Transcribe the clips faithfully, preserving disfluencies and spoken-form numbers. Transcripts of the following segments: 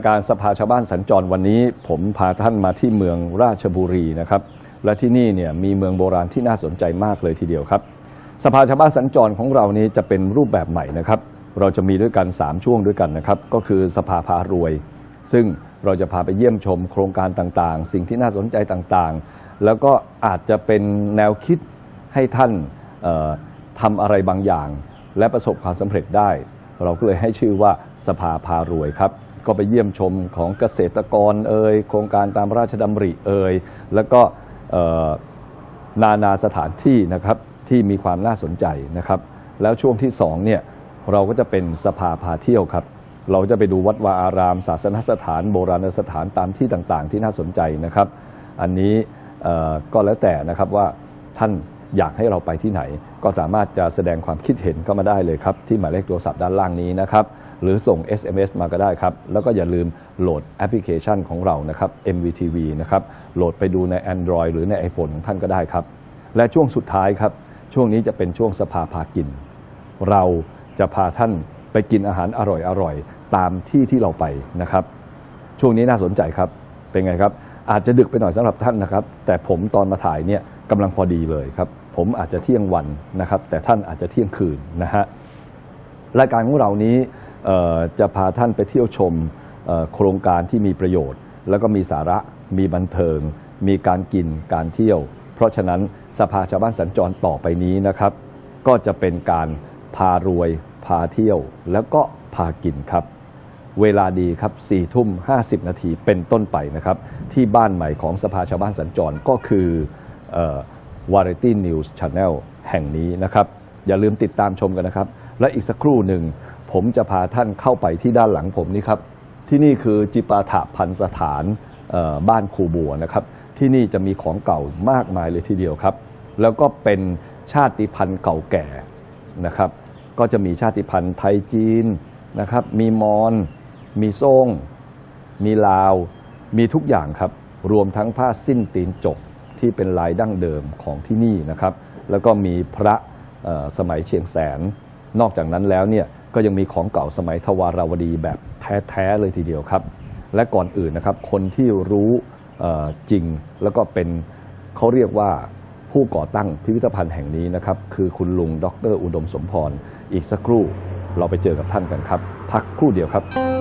การสภาชาวบ้านสัญจรวันนี้ผมพาท่านมาที่เมืองราชบุรีนะครับและที่นี่เนี่ยมีเมืองโบราณที่น่าสนใจมากเลยทีเดียวครับสภาชาวบ้านสัญจรของเรานี้จะเป็นรูปแบบใหม่นะครับเราจะมีด้วยกันสามช่วงด้วยกันนะครับก็คือสภาพารวยซึ่งเราจะพาไปเยี่ยมชมโครงการต่างๆสิ่งที่น่าสนใจต่างๆแล้วก็อาจจะเป็นแนวคิดให้ท่านทำอะไรบางอย่างและประสบความสำเร็จได้เราก็เลยให้ชื่อว่าสภาพารวยครับก็ไปเยี่ยมชมของเกษตรกรเอ่ยโครงการตามราชดำริเอ่ยแล้วก็นานาสถานที่นะครับที่มีความน่าสนใจนะครับแล้วช่วงที่สองเนี่ยเราก็จะเป็นสภาพาเที่ยวครับเราจะไปดูวัดวาอารามศาสนสถานโบราณสถานตามที่ต่างๆที่น่าสนใจนะครับอันนี้ก็แล้วแต่นะครับว่าท่านอยากให้เราไปที่ไหนก็สามารถจะแสดงความคิดเห็นเข้ามาได้เลยครับที่หมายเลขโทรศัพท์ด้านล่างนี้นะครับหรือส่ง เอส เอ็ม เอส มาก็ได้ครับแล้วก็อย่าลืมโหลดแอปพลิเคชันของเรานะครับ เอ็ม วี ที วี นะครับโหลดไปดูใน Android หรือใน iPhone ของท่านก็ได้ครับและช่วงสุดท้ายครับช่วงนี้จะเป็นช่วงสภาพากินเราจะพาท่านไปกินอาหารอร่อยๆตามที่ที่เราไปนะครับช่วงนี้น่าสนใจครับเป็นไงครับอาจจะดึกไปหน่อยสำหรับท่านนะครับแต่ผมตอนมาถ่ายเนี่ยกำลังพอดีเลยครับผมอาจจะเที่ยงวันนะครับแต่ท่านอาจจะเที่ยงคืนนะฮะรายการของเรานี้จะพาท่านไปเที่ยวชมโครงการที่มีประโยชน์แล้วก็มีสาระมีบันเทิงมีการกินการเที่ยวเพราะฉะนั้นสภาชาวบ้านสัญจรต่อไปนี้นะครับก็จะเป็นการพารวยพาเที่ยวแล้วก็พากินครับเวลาดีครับสี่ทุ่มห้าสิบนาทีเป็นต้นไปนะครับที่บ้านใหม่ของสภาชาวบ้านสัญจรก็คือVariety News Channel แห่งนี้นะครับอย่าลืมติดตามชมกันนะครับและอีกสักครู่หนึ่งผมจะพาท่านเข้าไปที่ด้านหลังผมนี่ครับที่นี่คือจิปาถะพันสถานบ้านครูบัวนะครับที่นี่จะมีของเก่ามากมายเลยทีเดียวครับแล้วก็เป็นชาติพันธุ์เก่าแก่นะครับก็จะมีชาติพันธุ์ไทยจีนนะครับมีมอญมีซ่งมีลาวมีทุกอย่างครับรวมทั้งผ้าสิ้นตีนจกที่เป็นลายดั้งเดิมของที่นี่นะครับแล้วก็มีพระสมัยเชียงแสนนอกจากนั้นแล้วเนี่ยก็ยังมีของเก่าสมัยทวาราวดีแบบแท้ๆเลยทีเดียวครับและก่อนอื่นนะครับคนที่รู้จริงแล้วก็เป็นเขาเรียกว่าผู้ก่อตั้งพิพิธภัณฑ์แห่งนี้นะครับคือคุณลุงดร.อุดมสมพรอีกสักครู่เราไปเจอกับท่านกันครับพักครู่เดียวครับ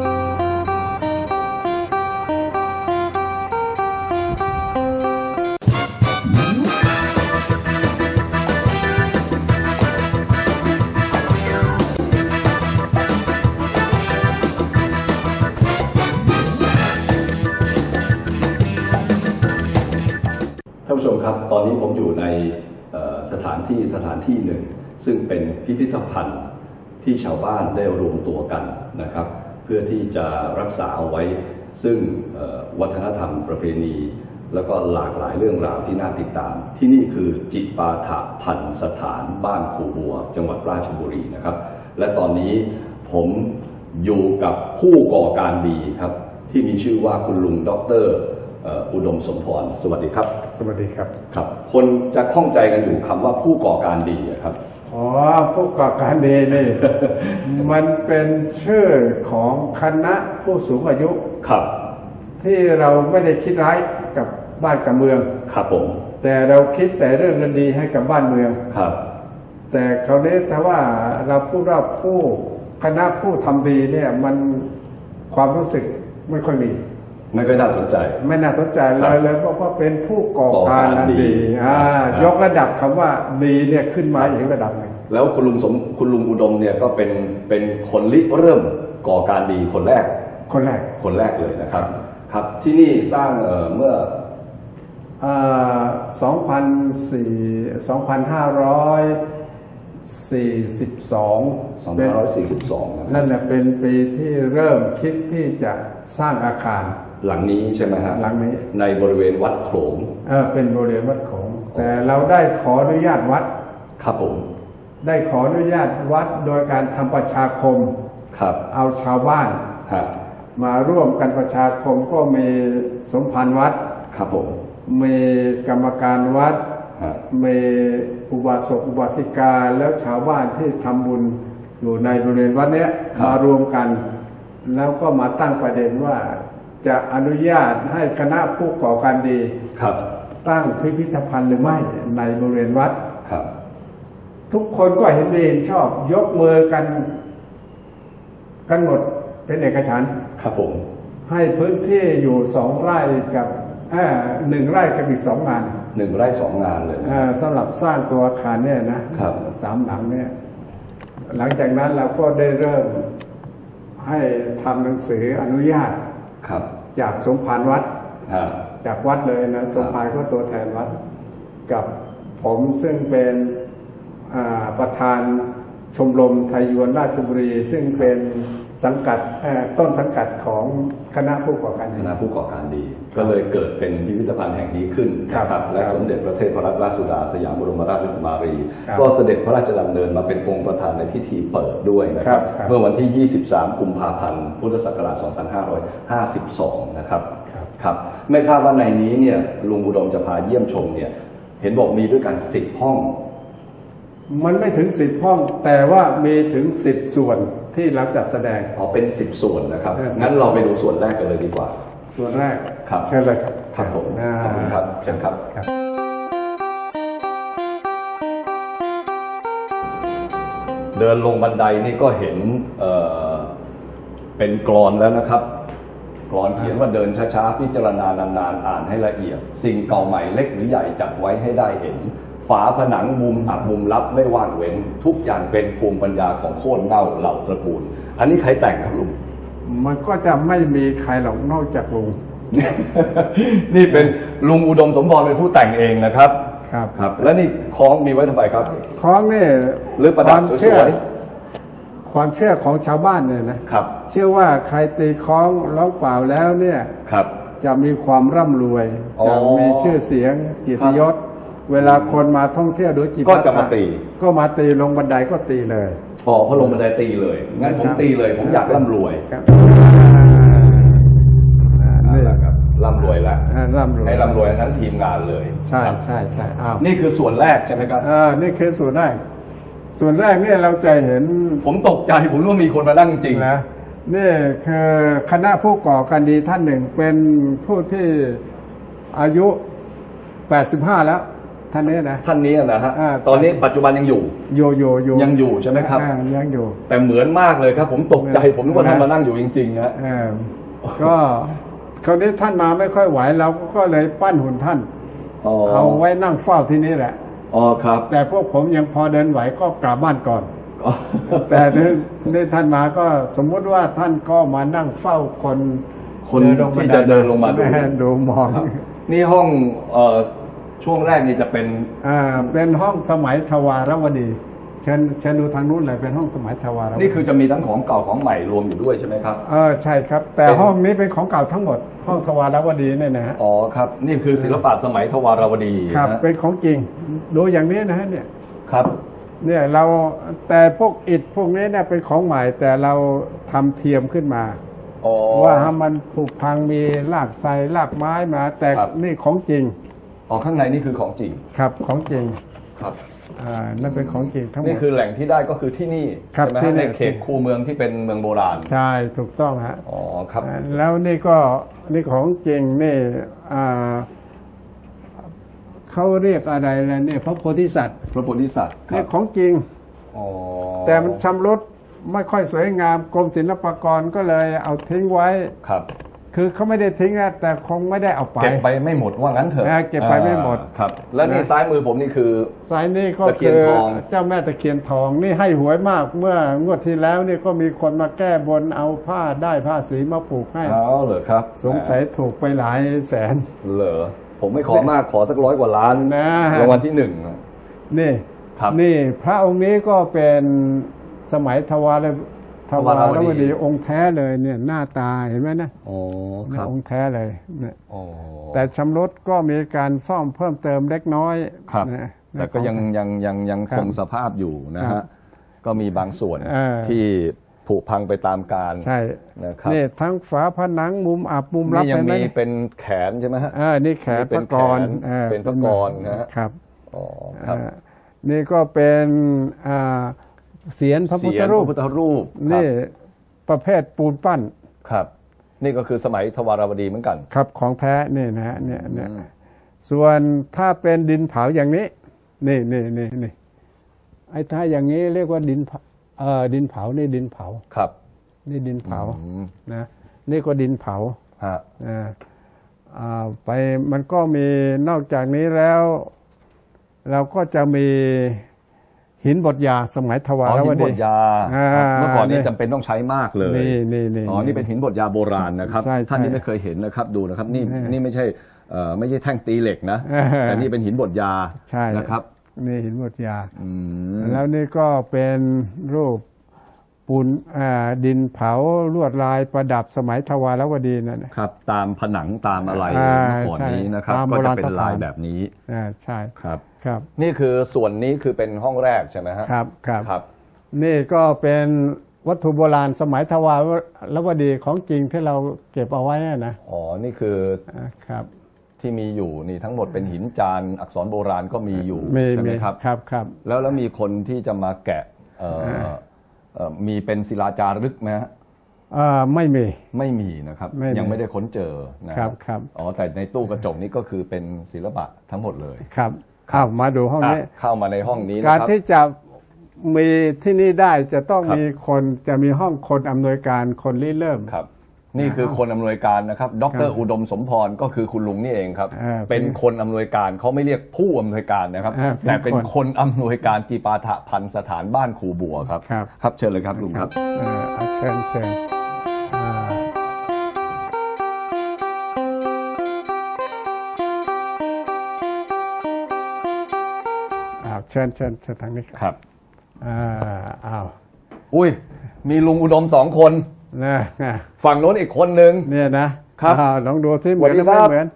ท่านผู้ชมครับตอนนี้ผมอยู่ในสถานที่สถานที่หนึ่งซึ่งเป็นพิพิธภัณฑ์ที่ชาวบ้านได้รวมตัวกันนะครับเพื่อที่จะรักษาเอาไว้ซึ่งวัฒนธรรมประเพณีแล้วก็หลากหลายเรื่องราวที่น่าติดตามที่นี่คือจิปาถะพันสถานบ้านครูบัวจังหวัดราชบุรีนะครับและตอนนี้ผมอยู่กับผู้ก่อการดีครับที่มีชื่อว่าคุณลุงดร.อุดมสมพรสวัสดีครับสวัสดีครับครับคนจะข้องใจกันอยู่คำว่าผู้ก่อการดีครับอ๋อผู้ก่อการดีนี่ มันเป็นชื่อของคณะผู้สูงอายุครับที่เราไม่ได้คิดร้ายกับบ้านกับเมืองครับผมแต่เราคิดแต่เรื่องดีให้กับบ้านเมืองครับแต่คราวนี้ถ้าว่าเราพูดว่าผู้คณะผู้ทำดีเนี่ยมันความรู้สึกไม่ค่อยมีไม่ค่อยน่าสนใจไม่น่าสนใจเลยเลยเพราะว่าเป็นผู้ก่อการดียกระดับคำว่าดีเนี่ยขึ้นมาอีกระดับหนึ่งแล้วคุณลุงสมคุณลุงอุดมเนี่ยก็เป็นเป็นคนริเริ่มก่อการดีคนแรกคนแรกคนแรกเลยนะครับครับที่นี่สร้างเอ่อเมื่อสองพันสี่สองพันห้าร้อยสี่สิบสองสองพันห้าร้อยสี่สิบสองนั่นแหละเป็นปีที่เริ่มคิดที่จะสร้างอาคารหลังนี้ใช่ไหมฮะหลังนี้ในบริเวณวัดโขงเออเป็นบริเวณวัดโขงแต่เราได้ขออนุญาตวัดครับผมได้ขออนุญาตวัดโดยการทำประชาคมครับเอาชาวบ้านมาร่วมกันประชาคมก็มีสมภารวัดครับผมมีกรรมการวัดมีอุบาสกอุบาสิกาแล้วชาวบ้านที่ทำบุญอยู่ในบริเวณวัดนี้มารวมกันแล้วก็มาตั้งประเด็นว่าจะอนุญาตให้คณะผู้ก่อการดีครับตั้งพิพิธภัณฑ์หรือไม่ในบริเวณวัดครับทุกคนก็เห็นดีเห็นชอบ ยกมือกันกันหมดเป็นเอกฉันท์ครับผมให้พื้นที่อยู่สองไร่กับเอ่อหนึ่งไร่กับอีกสองงานหนึ่งไร่สองงานเลยนะเอ่อสำหรับสร้างตัวอาคารเนี่ยนะครับ สามหลังเนี่ยหลังจากนั้นเราก็ได้เริ่มให้ทำหนังสืออนุญาตครับจากสมภารวัดฮะจากวัดเลยนะสมภารก็ตัวแทนวัด กับผมซึ่งเป็นอ่าประธานชมรมไทยยวนราชบุรี ซึ่งเป็นสังกัดเอ่อต้นสังกัดของคณะผู้ก่อการคดีณะผู้ก่อการดี ก็เลยเกิดเป็นพิพิธภัณฑ์แห่งนี้ขึ้นครับนะครับและครับสมเด็จพระเทพรัตนราชสุดาสยามบรมราชกุมารีครับก็เสด็จพระราชดำเนินมาเป็นองค์ประธานในพิธีเปิดด้วยนะครับครับเมื่อวันที่ ยี่สิบสาม กุมภาพันธ์ พุทธศักราช สองพันห้าร้อยห้าสิบสอง นะครับครับครับ ไม่ทราบว่าในนี้เนี่ยลุงอุดมจะพาเยี่ยมชมเนี่ยเห็นบอกมีด้วยกันสิบห้องมันไม่ถึงสิบห้อง แต่ว่ามีถึงสิบส่วนที่เราจัดแสดงอ๋อเป็นสิบส่วนนะครับเออสิบงั้นเราไปดูส่วนแรกกันเลยดีกว่าส่วนแรกครับเชิญเลยครับครับผมอ่าขอบคุณครับเชิญครับครับเดินลงบันไดนี่ก็เห็นเอ่อเป็นกลอนแล้วนะครับ กลอนเขียนว่าเดินช้าๆพิจารณานานๆอ่านให้ละเอียด สิ่งเก่าใหม่เล็กหรือใหญ่จัดไว้ให้ได้เห็น ฝาผนังมุมอับมุมลับไม่ว่างเว้น ทุกอย่างเป็นภูมิปัญญาของโค่นเง่าเหล่าตระกูล อันนี้ใครแต่งครับลุงมันก็จะไม่มีใครหรอกนอกจากลุงนี่เป็นลุงอุดมสมพรเป็นผู้แต่งเองนะครับครับครับ แล้วนี่คล้องมีไว้ทำไมครับคล้องนี่หรือประดับความเชื่อสวยความเชื่อของชาวบ้านเนี่ยนะครับ เชื่อว่าใครตีคล้องร้องเปล่าแล้วเนี่ยครับจะมีความร่ำรวยอ๋อจะมีชื่อเสียงเกียรติยศ เวลาคนมาท่องเที่ยวดูจิตก็จะมาตีก็มาตีลงบันไดก็ตีเลยพอพอลงบันไดตีเลย งั้นผมตีเลย ผมอยากร่ำรวยครับนี่แหละครับร่ำรวยแล้วอ่าร่ำรวยให้ร่ำรวยทั้งทีมงานเลยใช่ครับใช่ใช่อ้าวนี่คือส่วนแรกใช่ไหมครับเออนี่คือส่วนแรก ส่วนแรกเนี่ยเราจะเห็นผมตกใจผมรู้ว่ามีคนมานั่งจริงนะนี่คือคณะผู้ก่อการดีท่านหนึ่งเป็นผู้ที่อายุแปดสิบห้าแล้วท่านนี้นะท่านนี้นะฮะอ่าตอนนี้ปัจจุบันยังอยู่โยโยโยยังอยู่ใช่ไหมครับอ่ายังอยู่แต่เหมือนมากเลยครับ ผมตกใจ ผมนึกว่าท่านมานั่งอยู่จริงๆนะเออก็คราวนี้ท่านมาไม่ค่อยไหวเราก็เลยปั้นหุ่นท่านอ๋อเอาไว้นั่งเฝ้าที่นี่แหละอ๋อครับแต่พวกผมยังพอเดินไหวก็กลับบ้านก่อนอ๋อแต่นี่นี่ท่านมาก็สมมุติว่าท่านก็มานั่งเฝ้าคนคนเดิลงบัที่ไจะเดินลงมาดูแดูมองครับนี่ห้องเอ่อช่วงแรกนี่จะเป็นอ่าเป็นห้องสมัยทวารวดีเชิญเชิญดูทางนู้นเลยเป็นห้องสมัยทวารวดีนี่คือจะมีทั้งของเก่าของใหม่รวมอยู่ด้วยใช่ไหมครับเออใช่ครับ แต่เป็นห้องนี้เป็นของเก่าทั้งหมด ห้องทวารวดีเนี่ยนะฮะอ๋อครับ นี่คือศิลปะสมัยทวารวดีครับนะเป็นของจริงดูอย่างนี้นะฮะเนี่ยครับเนี่ยเราแต่พวกอิฐพวกนี้เนี่ยเป็นของใหม่แต่เราทำเทียมขึ้นมาอ๋อว่าให้มันผุพังมีรากไทรรากไม้มา แต่ครับนี่ของจริงอ๋อข้างในนี่คือของจริงครับของจริงครับอ่านั่นเป็นของจริงทั้งหมนี่ดคือแหล่งที่ได้ก็คือที่นี่ครับใช่ไหมที่ฮะนี่ในเขตคูเมืองที่เป็นเมืองโบราณใช่ถูกต้องฮะอ๋อครับอ่าแล้วนี่ก็นี่ของจริงนี่อ่าเขาเรียกอะไรนะเนี่ยพระโพธิสัตว์พระโพธิสัตว์คนี่รับของจริงอ๋อแต่มันชำรุดไม่ค่อยสวยงามกรมศิลปากรก็เลยเอาทิ้งไว้ครับคือเขาไม่ได้ทิ้งนะแต่คงไม่ได้เอาไปเก็บไปไม่หมดว่างั้นเถอะอ่าเก็บไปไม่หมดอ่าครับ แล้วนี่นะซ้ายมือผมนี่คือสายนี้ก็ตะเคียคืนอทองเจ้าแม่ตะเคียนทองนี่ให้หวยมากเมื่องวดที่แล้วนี่ก็มีคนมาแก้บนเอาผ้าได้ผ้าสีมาผูกให้อ๋อเหรอครับสงสัยถูกไปหลายแสนเหรอผมไม่ขอมากขอสักร้อยกว่าล้านนะรางวัลที่หนึ่งนี่ครับนี่พระองค์นี้ก็เป็นสมัยทวารทวารทวารวดีวดีองค์แท้เลยเนี่ยหน้าตาเห็นไหมนะอ๋อคเนี่ยรับองค์แท้เลยเนี่ยอ๋อแต่ชำรุดก็มีการซ่อมเพิ่มเติมเล็กน้อยครับนะแต่ก็ยังยังยังยังครัคบงสภาพอยู่นะครัฮะบก็มีบางส่วนเออที่ผุพังไปตามกาลใช่นะครับนี่ทั้งฝาผนังมุมอับมุมลับนี่ยังเห็นไหมมีเป็นแขนใช่ไหมฮะเออนี่แขนนี่เป็พนระกรแขนออเป็นพระกรนะฮะครับอ๋อครับเอ่อนี่ก็เป็นอ่าเสียนพระพุทธรูปเสียงพระพุทธรูปครับนี่ประเภทปูนปั้นครับ นี่ก็คือสมัยทวารวดีเหมือนกันครับของแท้นี่นะฮะเนี่ยเนี่ยส่วนถ้าเป็นดินเผาอย่างนี้นี่นี่นี่นี่ไอ้ถ้าอย่างนี้เรียกว่าดินเอ่อดินเผานี่ดินเผาครับนี่ดินเผานะนี่ก็ดินเผาฮะอ่าไปมันก็มีนอกจากนี้แล้ว เราก็จะมีหินบดยาสมัยทวารวดีหินบดยาเมื่อก่อนนี้จำเป็นต้องใช้มากเลยนี่นี่นี่อ๋อนี่เป็นหินบดยาโบราณนะครับท่านที่ไม่เคยเห็นนะครับดูนะครับนี่นี่ไม่ใช่ไม่ใช่แท่งตีเหล็กนะแต่นี่เป็นหินบดยานะครับนี่หินบดยาแล้วนี่ก็เป็นรูปปูนดินเผาลวดลายประดับสมัยทวารวดีนั่นครับตามผนังตามอะไรเมื่อก่อนนี้นะครับก็จะเป็นลายแบบนี้ใช่ครับครับนี่คือส่วนนี้คือเป็นห้องแรกใช่ไหมครับครับครับครับนี่ก็เป็นวัตถุโบราณสมัยทวารวดีของจริงที่เราเก็บเอาไว้นะอ๋อนี่คือครับที่มีอยู่นี่ทั้งหมดเป็นหินจานอักษรโบราณก็มีอยู่ใช่ไหมครับครับครับแล้วแล้วมีคนที่จะมาแกะมีเป็นศิลาจารึกไหมฮะไม่มีไม่มีนะครับยังไม่ได้ค้นเจอนะครับครับอ๋อแต่ในตู้กระจกนี้ก็คือเป็นศิลปะทั้งหมดเลยครับเข้ามาดูห้องนี้เข้ามาในห้องนี้การที่จะมีที่นี่ได้จะต้องมีคนจะมีห้องคนอำนวยการคนริเริ่มครับนี่คือคนอำนวยการนะครับดร.อุดมสมพรก็คือคุณลุงนี่เองครับเป็นคนอำนวยการเขาไม่เรียกผู้อำนวยการนะครับแต่เป็นคนอำนวยการจิปาถะพันสถานบ้านครูบัวครับครับเชิญเลยครับลุงครับเชิญเชิญเชิญเชิญเชิญทางนี้ครับอ่าอ้าวอุ้ยมีลุงอุดมสองคนนะฝั่งโน้นอีกคนนึงเนี่ยนะครับลองดูที่เหมือนหรือไม่เหมือน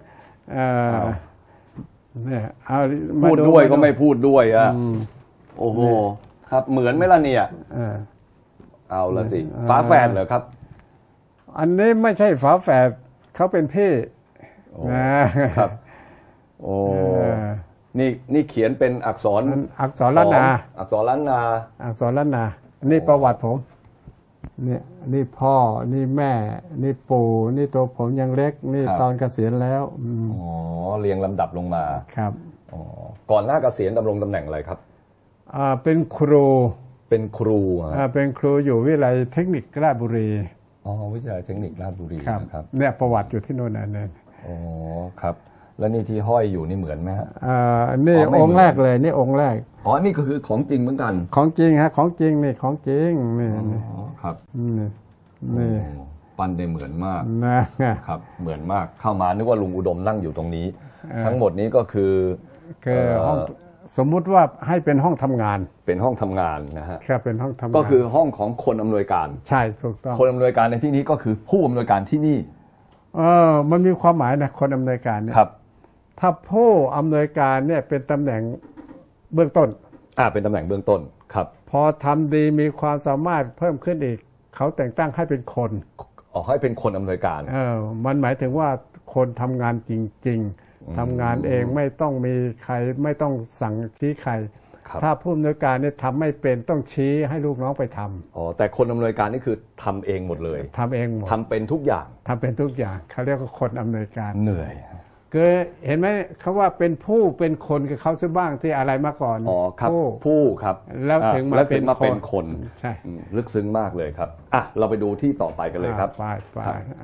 เนี่ยเอาพูดด้วยก็ไม่พูดด้วยอ่ะโอ้โหครับเหมือนไหมล่ะเนี่ยเอาละสิฝาแฝดเหรอครับอันนี้ไม่ใช่ฝาแฝดเขาเป็นพี่นะครับโอ้นี่นี่เขียนเป็นอักษรอักษรล้านนาอักษรล้านนาอักษรล้านนานี่ประวัติผมนี่นี่พ่อนี่แม่นี่ปู่นี่ตัวผมยังเล็กนี่ตอนเกษียณแล้วอ๋อเรียงลำดับลงมาครับอ๋อก่อนหน้าเกษียณดำรงตำแหน่งอะไรครับอ่าเป็นครูเป็นครูอ่าเป็นครูอยู่วิทยาลัยเทคนิคราชบุรีอ๋อวิทยาลัยเทคนิคราชบุรีครับเนี่ยประวัติอยู่ที่โน่นนั่นเองอ๋อครับแล้วนี่ที่ห้อยอยู่นี่เหมือนไหมฮะอ่านี่องค์แรกเลยนี่องค์แรกอ๋อนี่ก็คือของจริงเหมือนกันของจริงฮะของจริงนี่ของจริงนี่ครับนี่นี่ปั้นได้เหมือนมากนะครับเหมือนมากเข้ามานึกว่าลุงอุดมนั่งอยู่ตรงนี้ทั้งหมดนี้ก็คือคือห้องสมมุติว่าให้เป็นห้องทำงานเป็นห้องทำงานนะฮะครับเป็นห้องทำงานก็คือห้องของคนอำนวยการใช่ถูกต้องคนอำนวยการในที่นี้ก็คือผู้อำนวยการที่นี่เออมันมีความหมายนะคนอำนวยการเนี่ยครับถ้าผู้อำนวยการเนี่ยเป็นตำแหน่งเบื้องต้นอ่าเป็นตำแหน่งเบื้องต้นครับพอทำดีมีความสามารถเพิ่มขึ้นอีกเขาแต่งตั้งให้เป็นคนอ๋อให้เป็นคนอำนวยการเออมันหมายถึงว่าคนทำงานจริงๆทำงานเองไม่ต้องมีใครไม่ต้องสั่งชี้ใครถ้าผู้อำนวยการเนี่ยทำไม่เป็นต้องชี้ให้ลูกน้องไปทำอ๋อแต่คนอำนวยการนี่คือทำเองหมดเลยทำเองหมดทำเป็นทุกอย่างทำเป็นทุกอย่างเขาเรียกว่าคนอำนวยการเหนื่อยก็เห็นไหมเขาว่าเป็นผู้เป็นคนกับเขาซะบ้างที่อะไรมาก่อนอ๋อครับผู้ครับแล้วถึงมาเป็นคนใช่ลึกซึ้งมากเลยครับอ่ะเราไปดูที่ต่อไปกันเลยครับไปไป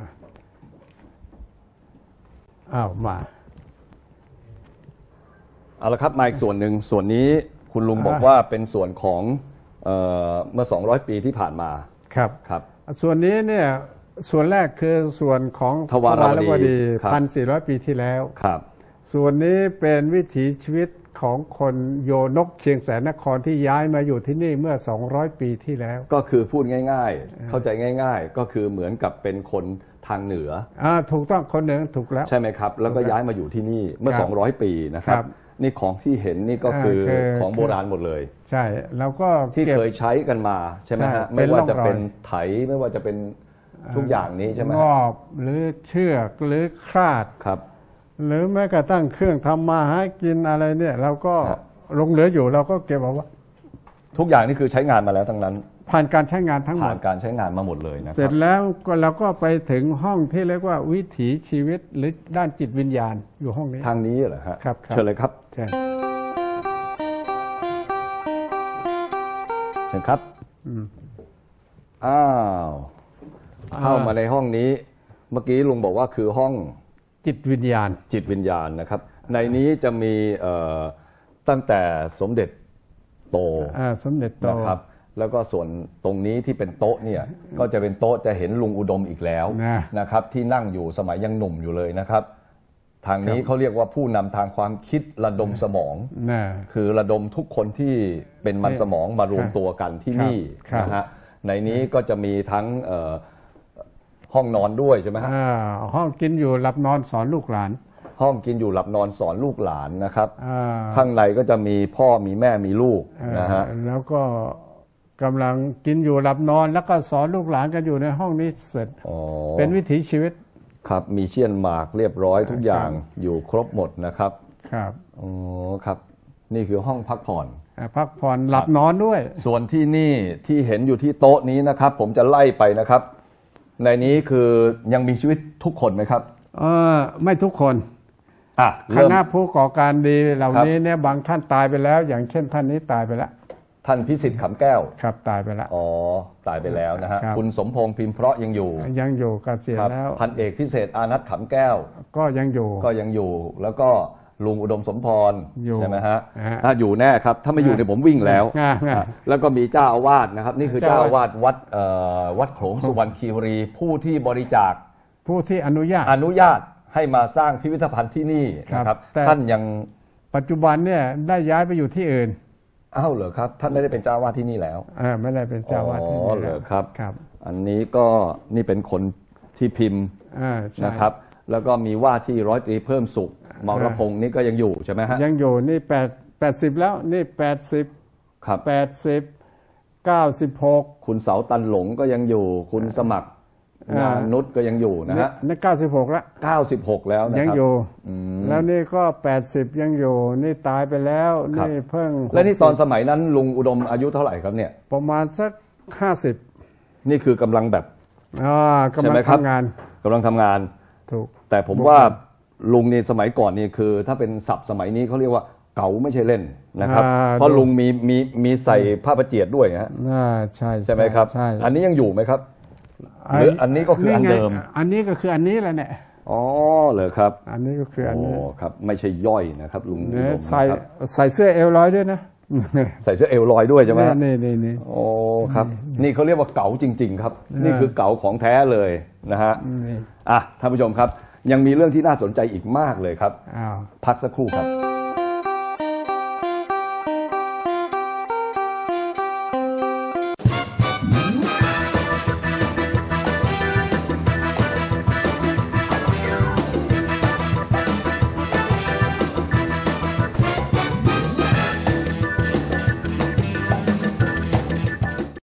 อ้าวมาเอาละครับมาอีกส่วนหนึ่งส่วนนี้คุณลุงบอกว่าเป็นส่วนของเมื่อสองร้อยปีที่ผ่านมาครับครับส่วนนี้เนี่ยส่วนแรกคือส่วนของทวารวดีพันสี่ร้อยปีที่แล้วครับส่วนนี้เป็นวิถีชีวิตของคนโยนกเชียงแสนนครที่ย้ายมาอยู่ที่นี่เมื่อสองร้อยปีที่แล้วก็คือพูดง่ายๆเข้าใจง่ายๆก็คือเหมือนกับเป็นคนทางเหนืออ่าถูกต้องคนเหนือถูกแล้วใช่ไหมครับแล้วก็ย้ายมาอยู่ที่นี่เมื่อสองร้อยปีนะครับนี่ของที่เห็นนี่ก็คือของโบราณหมดเลยใช่แล้วก็ที่เคยใช้กันมาใช่ไหมฮะไม่ว่าจะเป็นไถไม่ว่าจะเป็นทุกอย่างนี้ใช่ไหมงอบหรือเชือกหรือคราดครับหรือแม้กระทั่งเครื่องทำมาหากินอะไรเนี่ยเราก็ลงเหลืออยู่เราก็เก็บเอาไว้ทุกอย่างนี่คือใช้งานมาแล้วทั้งนั้นผ่านการใช้งานทั้งหมผ่าดนการใช้งานมาหมดเลยนะคเสร็รับจแล้วก็เราก็ไปถึงห้องที่เรียกว่าวิถีชีวิตหรือด้านจิตวิญญาณอยู่ห้องนี้ทางนี้เหรอฮะครับครับเชิญเลยครับใช่เชิญครับอืมอ้าวเข้ามาในห้องนี้ เมื่อกี้ลุงบอกว่าคือห้องจิตวิญญาณจิตวิญญาณนะครับ ในนี้จะมีเอ่อตั้งแต่สมเด็จโตอ่าสมเด็จโตนะครับ แล้วก็ส่วนตรงนี้ที่เป็นโต๊ะเนี่ยก็จะเป็นโต๊ะจะเห็นลุงอุดมอีกแล้วนะนะครับ ที่นั่งอยู่สมัยยังหนุ่มอยู่เลยนะครับ ทางนี้ครับเขาเรียกว่าผู้นำทางความคิดระดมสมองนะคือระดมทุกคนที่เป็นมันสมองมารวมตัวกันที่นี่ครับนะฮะในนี้ก็จะมีทั้งเอ่อห้องนอนด้วยใช่ไหมฮะอ่าห้องกินอยู่หลับนอนสอนลูกหลานห้องกินอยู่หลับนอนสอนลูกหลานนะครับอ่าข้างในก็จะมีพ่อมีแม่มีลูกอ่านะฮะแล้วก็กำลังกินอยู่หลับนอน แล้วก็สอนลูกหลานกันอยู่ในห้องนี้เสร็จอ๋อเป็นวิถีชีวิตครับมีเชียนหมากเรียบร้อยทุกอย่างครับอยู่ครบหมดนะครับครับอ๋อครับ นี่คือห้องพักผ่อนอ่าพักผ่อนหลับนอนด้วยส่วนที่นี่ที่เห็นอยู่ที่โต๊ะนี้นะครับ ผมจะไล่ไปนะครับ ในนี้คือยังมีชีวิตทุกคนไหมครับเออไม่ทุกคนอ่ะคเริ่มณะผู้ก่อการดีเหล่าครับนี้เนี่ยบางท่านตายไปแล้ว อย่างเช่นท่านนี้ตายไปแล้วท่านพิสิทธิ์ขำแก้วครับตายไปแล้วอ๋อตายไปแล้วนะฮะครับคุณสมพงษ์พิมพ์เพราะยังอยู่ยังอยู่เกษียณครับแล้วพันเอกพิเศษอานัทขำแก้วก็ยังอยู่ก็ยังอยู่ แล้วก็ลุงอุดมสมพรอยู่ใช่ไหมฮะฮะถ้าอยู่แน่ครับ ถ้าไม่อยู่เนี่ยผมวิ่งแล้วอ่าอ่าอ่ะแล้วก็มีเจ้าอาวาสนะครับ นี่คือเจ้าเจ้าอาวาสวัดเอ่อวัดโขลงสุวรรณคีรี ผู้ที่บริจาคผู้ที่อนุญาตอนุญาตให้มาสร้างพิพิธภัณฑ์ที่นี่นะคครัรับบแต่ท่านยังปัจจุบันเนี่ยได้ย้ายไปอยู่ที่อื่นอ้าวเหรอครับ ท่านไม่ได้เป็นเจ้าอาวาสที่นี่แล้วเออไม่ได้เป็นเจ้าวาดที่อ๋นี่อเหรแล้อวครับครับอันนี้ก็นี่เป็นคนที่พิมพ์อ่าใช่นะครับ แล้วก็มีว่าที่ร้อยตรีเพิ่มสุขมรพงศ์นี่ก็ยังอยู่ใช่ไหมฮะยังอยู่นี่แปดแปดสิบแล้วนี่แปดสิบครับแปดสิบเก้าสิบหกคุณเสาตันหลงก็ยังอยู่ คุณสมัครอ่างานนุชก็ยังอยู่นะฮะนี่เก้าสิบหกแล้วเก้าสิบหกแล้วนะครับยังอยู่อืมแล้วนี่ก็แปดสิบยังอยู่ นี่ตายไปแล้วครับนี่เพิ่งและนี่หกสิบตอนสมัยนั้นลุงอุดมอายุเท่าไหร่ครับเนี่ยประมาณสักห้าสิบนี่คือกำลังแบบอ่ากำลัใช่งไหมครับทำงานกำลังทำงานถูกแต่ผมว่าลุงนี่สมัยก่อนนี่คือ ถ้าเป็นศัพท์สมัยนี้เขาเรียกว่าเก๋าไม่ใช่เล่นนะครับอ่าเพราะดูลุงมีมีมีใส่ผ้าประเจียดด้วยฮะอ่าใช่ใช่ไหมครับใช่อันนี้ยังอยู่ไหมครับ หรืออันนี้ก็คืออันไงเดิมอันนี้ก็คืออันนี้แหละเนี่ยอ๋อเหรอครับอันนี้ก็คืออันโอ้นี้ครับ ไม่ใช่ย่อยนะครับ ลุงอุเนี่ยดมใส่นะครับใส่เสื้อเอวลอยด้วยนะใส่เสื้อเอวลอยด้วยใช่ไหมฮะนี่นี่นี่โอ้ครับ นี่เขาเรียกว่าเก๋าจริง ๆ ครับ นี่คือเก๋าของแท้เลยนะฮะนี่อ่ะท่านผู้ชมครับ ยังมีเรื่องที่น่าสนใจอีกมากเลยครับอ้าวพักสักครู่ครับ